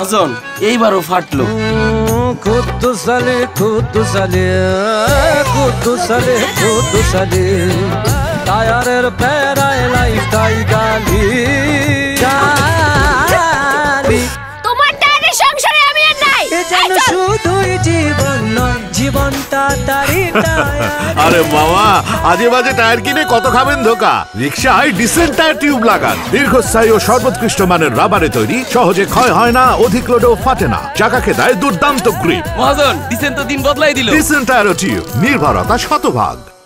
মহাজন এইবারও ফাটলো। খুদ্দু সালে খুদ্দু সালে খুদ্দু সালে খুদ্দু সালে টায়ারের প্যারায় লাইফটাই গালি গালি। তোমার টায়ারের সংসারে আমি আর নাই। এ যেন শুধুই জীবন নয়, জীবনটা তারই টায়ার। আরে বাবা, আজে বাজে টায়ার কিনে কত খাবেন ধোকা। রিক্সায় ডিসেন্ট টায়ার টিউব লাগান। দীর্ঘস্থায়ী ও সর্বোৎকৃষ্ট মানের রাবারে তৈরি, সহজে ক্ষয় হয় না, অধিক লোডেও ফাটে না, চাকাকে দেয় দুর্দান্ত গ্রিপ। মহাজন ডিসেন্ট তো দিন বদলাই দিল। ডিসেন্ট টায়ার টিউব, নির্ভরতা শতভাগ।